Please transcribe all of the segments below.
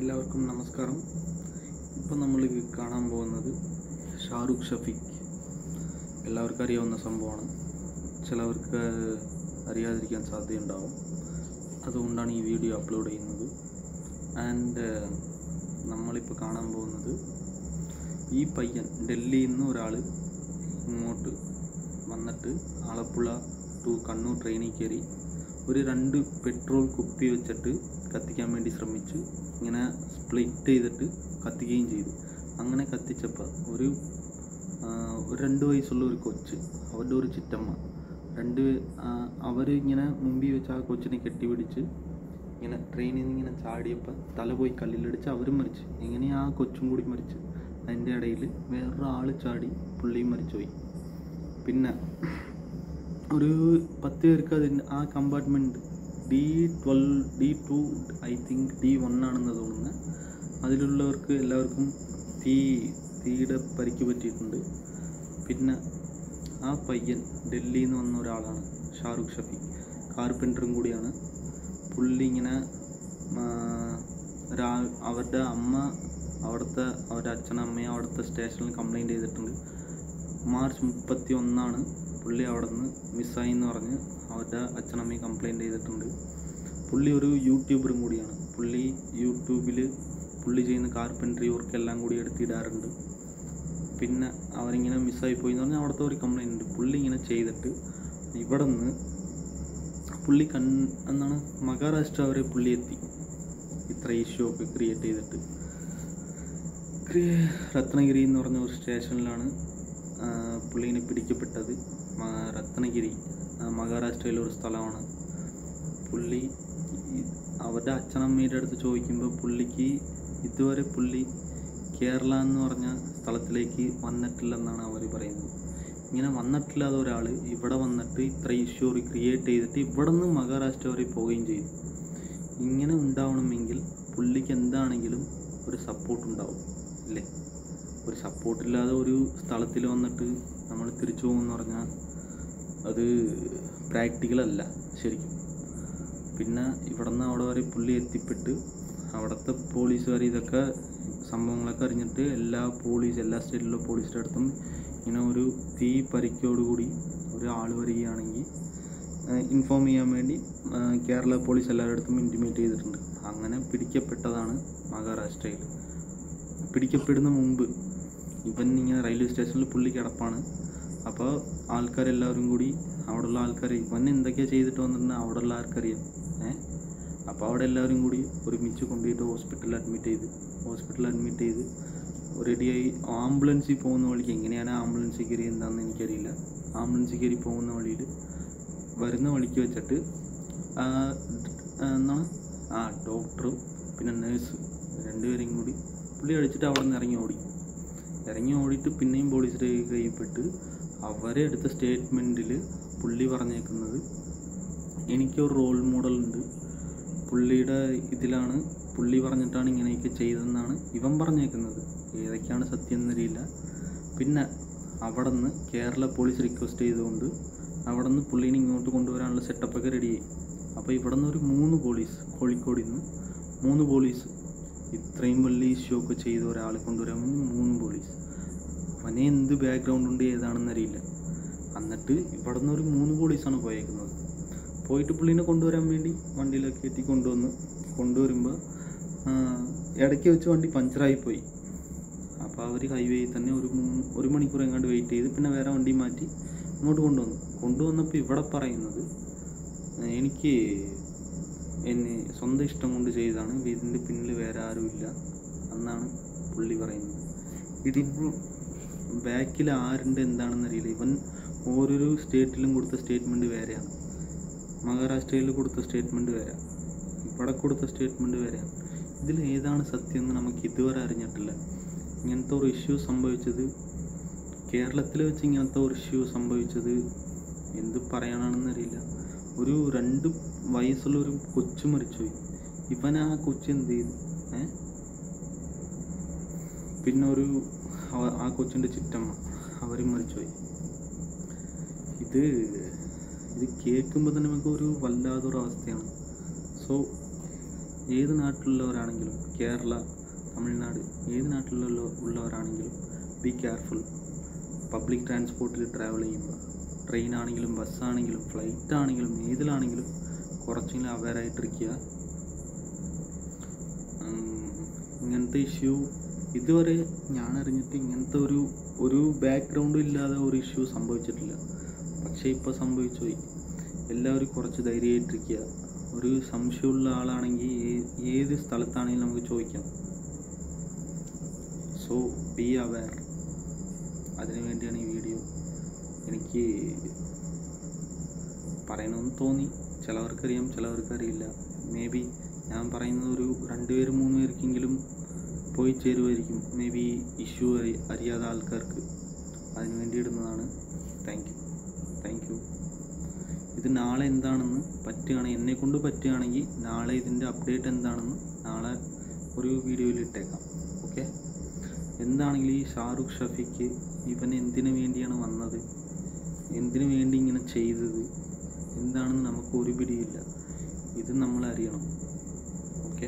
എല്ലാവർക്കും നമസ്കാരം. ഇപ്പോൾ നമ്മൾ കാണാൻ പോകുന്നത് ഷാരൂഖ് ഷഫീഖ്. എല്ലാവർക്കും അറിയാവുന്ന സംഭവമാണ്. ചിലവർക്ക് അറിയാതിരിക്കാൻ സാധ്യതയുണ്ടാവും. അതുകൊണ്ടാണ് ഈ വീഡിയോ അപ്ലോഡ് ചെയ്യുന്നത്. ആൻഡ് നമ്മളിപ്പോൾ കാണാൻ പോകുന്നത് ഈ പയ്യൻ ഡൽഹിയിൽ നിന്ന് ഒരാൾ ഇങ്ങോട്ട് വന്നിട്ട് ആലപ്പുഴ ടു കണ്ണൂർ ട്രെയിനിൽ കയറി ഒരു 2 പെട്രോൾ കുപ്പി വെച്ചിട്ട് കത്തിക്കാൻ വേണ്ടി ശ്രമിച്ചു. ഇങ്ങനെ സ്പ്ലിറ്റ് ചെയ്തിട്ട് കത്തിക്കുകയും ചെയ്തു. അങ്ങനെ കത്തിച്ചപ്പോൾ ഒരു 2 വയസ്സുള്ള ഒരു കൊച്ച്, അവരുടെ ഒരു ചിറ്റമ്മ, അവർ ഇങ്ങനെ മുമ്പിൽ വെച്ച് ആ കൊച്ചിനെ കെട്ടിപ്പിടിച്ച് ഇങ്ങനെ ട്രെയിനിൽ നിന്ന് ഇങ്ങനെ ചാടിയപ്പോൾ തല പോയി കല്ലിലടിച്ച് അവരും മരിച്ചു. എങ്ങനെ ആ കൊച്ചും കൂടി മരിച്ചു. അതിൻ്റെ ഇടയിൽ വേറൊരാൾ ചാടി പുള്ളിയും മരിച്ചുപോയി. പിന്നെ ഒരു 10 പേർക്ക് ആ compartment D12 D2 I think D1 ആണെന്ന് തോന്നുന്നത്. അതിലുള്ളവർക്ക് എല്ലാവർക്കും തീയുടെ പരിക്ക് പറ്റിയിട്ടുണ്ട്. പിന്നെ ആ പയ്യൻ ഡൽഹിയിൽ നിന്ന് വന്ന ഒരാളാണ്, ഷാരൂഖ് ഷഫീഖ്. കാർപ്പൻറ്ററും കൂടിയാണ്. പുള്ളി ഇങ്ങനെ അവരുടെ അവരുടെ അച്ഛനമ്മയും അവിടുത്തെ സ്റ്റേഷനിൽ കംപ്ലൈൻറ്റ് ചെയ്തിട്ടുണ്ട്. മാർച്ച് 31 പുള്ളി അവിടെ നിന്ന് മിസ്സായി എന്ന് പറഞ്ഞ് അവരുടെ അച്ഛനമ്മയും കംപ്ലൈൻറ്റ് ചെയ്തിട്ടുണ്ട്. പുള്ളി ഒരു യൂട്യൂബറും കൂടിയാണ്. പുള്ളി യൂട്യൂബിൽ പുള്ളി ചെയ്യുന്ന കാർപ്പൻട്രി വർക്കെല്ലാം കൂടി എടുത്തിടാറുണ്ട്. പിന്നെ അവരിങ്ങനെ മിസ്സായി പോയി എന്ന് പറഞ്ഞാൽ അവിടുത്തെ ഒരു കംപ്ലൈൻറ്റ് ഉണ്ട്. പുള്ളി ഇങ്ങനെ ചെയ്തിട്ട് ഇവിടെ നിന്ന് പുള്ളി മഹാരാഷ്ട്ര വരെ പുള്ളി എത്തി. ഇത്ര ഇഷ്യൂ ഒക്കെ ക്രിയേറ്റ് ചെയ്തിട്ട് രത്നഗിരി എന്ന് പറഞ്ഞ ഒരു സ്റ്റേഷനിലാണ് പുള്ളീനെ പിടിക്കപ്പെട്ടത്. രത്നഗിരി മഹാരാഷ്ട്രയിലെ ഒരു സ്ഥലമാണ്. പുള്ളി അവരുടെ അച്ഛനമ്മയുടെ അടുത്ത് ചോദിക്കുമ്പോൾ പുള്ളിക്ക് ഇതുവരെ പുള്ളി കേരള എന്ന് പറഞ്ഞ സ്ഥലത്തിലേക്ക് വന്നിട്ടില്ലെന്നാണ് അവർ പറയുന്നത്. ഇങ്ങനെ വന്നിട്ടില്ലാത്ത ഒരാൾ ഇവിടെ വന്നിട്ട് ഇത്ര ഇഷ്യൂ ക്രിയേറ്റ് ചെയ്തിട്ട് ഇവിടെ നിന്ന് മഹാരാഷ്ട്ര വരെ പോവുകയും ചെയ്തു. ഇങ്ങനെ ഉണ്ടാവണമെങ്കിൽ പുള്ളിക്ക് എന്താണെങ്കിലും ഒരു സപ്പോർട്ട് ഉണ്ടാവും അല്ലേ? ഒരു സപ്പോർട്ടില്ലാതെ ഒരു സ്ഥലത്തിൽ വന്നിട്ട് നമ്മൾ തിരിച്ചു പോകുമെന്ന് പറഞ്ഞാൽ അത് പ്രാക്ടിക്കലല്ല ശരിക്കും. പിന്നെ ഇവിടെ നിന്ന് അവിടെ വരെ പുള്ളി എത്തിപ്പെട്ട് അവിടുത്തെ പോലീസുകാർ ഇതൊക്കെ സംഭവങ്ങളൊക്കെ അറിഞ്ഞിട്ട് എല്ലാ സ്റ്റേറ്റിലുള്ള പോലീസിൻ്റെ അടുത്തും ഇങ്ങനെ ഒരു പരിക്കോടുകൂടി ഒരാൾ വരികയാണെങ്കിൽ ഇൻഫോം ചെയ്യാൻ വേണ്ടി കേരള പോലീസ് എല്ലാവരുടെ അടുത്തും ഇൻറ്റിമേറ്റ് ചെയ്തിട്ടുണ്ട്. അങ്ങനെ പിടിക്കപ്പെട്ടതാണ് മഹാരാഷ്ട്രയിൽ. പിടിക്കപ്പെടുന്ന മുമ്പ് ഇവൻ ഇങ്ങനെ റെയിൽവേ സ്റ്റേഷനിൽ പുള്ളി കിടപ്പാണ്. അപ്പോൾ ആൾക്കാരെല്ലാവരും കൂടി അവിടെയുള്ള ആൾക്കാർ ഇവൻ എന്തൊക്കെയാണ് ചെയ്തിട്ട് വന്നിട്ടുണ്ടെങ്കിൽ അവിടെയുള്ള ആൾക്കറിയാം. അപ്പോൾ അവിടെ എല്ലാവരും കൂടി ഒരുമിച്ച് കൊണ്ടുപോയിട്ട് ഹോസ്പിറ്റലിൽ അഡ്മിറ്റ് ചെയ്ത് റെഡിയായി. ആംബുലൻസിൽ പോകുന്ന വഴിക്ക് എങ്ങനെയാണ് ആംബുലൻസിൽ കയറി എന്താണെന്ന് എനിക്കറിയില്ല. ആംബുലൻസിൽ കയറി പോകുന്ന വഴിയിൽ വരുന്ന വഴിക്ക് വെച്ചിട്ട് ഡോക്ടറും പിന്നെ നേഴ്സ് 2 പേരെയും കൂടി പുള്ളി അടിച്ചിട്ട് അവിടെ നിന്ന് ഇറങ്ങി ഓടിയിട്ട് പിന്നെയും പോലീസിൻ്റെ കയ്യിൽപ്പെട്ട് അവരെ എടുത്ത സ്റ്റേറ്റ്മെൻറ്റിൽ പുള്ളി പറഞ്ഞേക്കുന്നത് എനിക്കൊരു റോൾ മോഡലുണ്ട്, പുള്ളിയുടെ ഇതിലാണ്, പുള്ളി പറഞ്ഞിട്ടാണ് ഇങ്ങനെയൊക്കെ ചെയ്തതെന്നാണ് ഇവൻ പറഞ്ഞേക്കുന്നത്. ഏതൊക്കെയാണ് സത്യം എന്നറിയില്ല. പിന്നെ അവിടെ നിന്ന് കേരള പോലീസ് റിക്വസ്റ്റ് ചെയ്തുകൊണ്ട് അവിടെ നിന്ന് പുള്ളീനെ ഇങ്ങോട്ട് കൊണ്ടുവരാനുള്ള സെറ്റപ്പൊക്കെ റെഡിയായി. അപ്പോൾ ഇവിടെ നിന്ന് ഒരു 3 പോലീസ്, കോഴിക്കോടിൽ നിന്ന് 3 പോലീസ്, ഇത്രയും വലിയ ഇഷ്യൂ ഒക്കെ ചെയ്ത ഒരാളെ കൊണ്ടുവരാൻ വേണ്ടി 3 പോലീസ്. അവനെ എന്ത് ബാക്ക്ഗ്രൗണ്ട് ഉണ്ട് ഏതാണെന്നറിയില്ല. എന്നിട്ട് ഇവിടെ നിന്ന് ഒരു 3 പോലീസാണ് പോയേക്കുന്നത്. പോയിട്ട് പുള്ളീനെ കൊണ്ടുവരാൻ വേണ്ടി വണ്ടിയിലൊക്കെ എത്തി കൊണ്ടുവരുമ്പോൾ ഇടയ്ക്ക് വെച്ച് വണ്ടി പഞ്ചറായിപ്പോയി. അപ്പോൾ അവർ ഹൈവേയിൽ തന്നെ ഒരു മണിക്കൂർ എങ്ങാണ്ട് വെയിറ്റ് ചെയ്ത് പിന്നെ വേറെ വണ്ടി മാറ്റി ഇങ്ങോട്ട് കൊണ്ടുവന്നപ്പോൾ ഇവിടെ പറയുന്നത് എനിക്ക് സ്വന്തം ഇഷ്ടം കൊണ്ട് ചെയ്തതാണ്, ഇതിൻ്റെ പിന്നിൽ വേറെ ആരുമില്ല എന്നാണ് പുള്ളി പറയുന്നത്. ഇതിപ്പോൾ ബാക്കിൽ ആരുണ്ട് എന്താണെന്നറിയില്ല. ഇവൻ ഓരോരോ സ്റ്റേറ്റിലും കൊടുത്ത സ്റ്റേറ്റ്മെൻറ്റ് വേറെയാണ്. മഹാരാഷ്ട്രയിൽ കൊടുത്ത സ്റ്റേറ്റ്മെൻറ്റ് വേറെ, ഇവിടെ കൊടുത്ത സ്റ്റേറ്റ്മെൻറ്റ് വേറെയാണ്. ഇതിൽ ഏതാണ് സത്യം എന്ന് നമുക്ക് ഇതുവരെ അറിഞ്ഞിട്ടില്ല. ഇങ്ങനത്തെ ഒരു ഇഷ്യൂ സംഭവിച്ചത് കേരളത്തിൽ വെച്ച് ഇങ്ങനത്തെ ഒരു ഇഷ്യൂ സംഭവിച്ചത് എന്ത് പറയാനാണെന്നറിയില്ല. ഒരു 2 വയസ്സുള്ള ഒരു കൊച്ചു മരിച്ചുപോയി. ഇവൻ ആ കൊച്ചു എന്ത് ചെയ്തു? പിന്നെ ആ കൊച്ചിൻ്റെ ചിറ്റമ്മ അവരും മരിച്ചുപോയി. ഇത് കേൾക്കുമ്പോൾ തന്നെ നമുക്ക് ഒരു വല്ലാത്തൊരു അവസ്ഥയാണ്. സോ ഏത് നാട്ടിലുള്ളവരാണെങ്കിലും, കേരള, തമിഴ്നാട്, ഏത് നാട്ടിലുള്ളവരാണെങ്കിലും ബി കെയർഫുൾ. പബ്ലിക് ട്രാൻസ്പോർട്ടിൽ ട്രാവൽ ചെയ്യുമ്പോൾ, ട്രെയിൻ ആണെങ്കിലും ബസ്സാണെങ്കിലും ഫ്ലൈറ്റ് ആണെങ്കിലും ഏതിലാണെങ്കിലും കുറച്ചെങ്കിലും അവെയറായിട്ടിരിക്കുക. ഇങ്ങനത്തെ ഇഷ്യൂ ഇതുവരെ ഞാൻ അറിഞ്ഞിട്ട് ഇങ്ങനത്തെ ഒരു ബാക്ക്ഗ്രൗണ്ടും ഇല്ലാതെ ഒരു ഇഷ്യൂ സംഭവിച്ചിട്ടില്ല. പക്ഷേ ഇപ്പോൾ സംഭവിച്ചു പോയി. എല്ലാവരും കുറച്ച് ധൈര്യമായിട്ടിരിക്കുക. ഒരു സംശയമുള്ള ആളാണെങ്കിൽ ഏത് സ്ഥലത്താണെങ്കിലും നമുക്ക് ചോദിക്കാം. So be aware. അതിനു വേണ്ടിയാണ് ഈ വീഡിയോ. എനിക്ക് പറയണമെന്ന് തോന്നി. ചിലവർക്കറിയാം, ചിലവർക്കറിയില്ല. മേ ബി ഞാൻ പറയുന്നത് ഒരു 2 പേര് 3 പേർക്കെങ്കിലും പോയി ചേരുമായിരിക്കും, മേ ബി ഇഷ്യൂ അറിയാത്ത ആൾക്കാർക്ക്. അതിനു വേണ്ടി ഇടുന്നതാണ്. Thank you. ഇത് നാളെ എന്താണെന്ന് പറ്റുകയാണെങ്കിൽ, എന്നെക്കൊണ്ട് പറ്റുകയാണെങ്കിൽ നാളെ ഇതിൻ്റെ അപ്ഡേറ്റ് എന്താണെന്ന് നാളെ ഒരു വീഡിയോയിൽ ഇട്ടേക്കാം. ഓക്കെ. എന്താണെങ്കിലും ഈ ഷാറുഖ് ഷഫീഖ് ഇവൻ എന്തിനു വേണ്ടിയാണ് വന്നത്, എന്തിനു വേണ്ടി ഇങ്ങനെ ചെയ്തത് എന്താണെന്ന് നമുക്ക് ഒരു പിടിയില്ല. ഇത് നമ്മൾ അറിയണം. ഓക്കെ.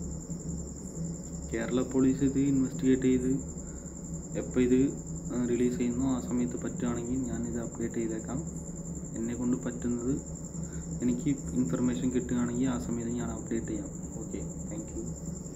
കേരള പോലീസ് ഇത് ഇൻവെസ്റ്റിഗേറ്റ് ചെയ്ത് എപ്പോൾ ഇത് റിലീസ് ചെയ്യുന്നോ ആ സമയത്ത് പറ്റുകയാണെങ്കിൽ ഞാനിത് അപ്ഡേറ്റ് ചെയ്തേക്കാം. എന്നെക്കൊണ്ട് പറ്റുന്നത്, എനിക്ക് ഇൻഫർമേഷൻ കിട്ടുകയാണെങ്കിൽ ആ സമയത്ത് ഞാൻ അപ്ഡേറ്റ് ചെയ്യാം. ഓക്കെ. Thank U.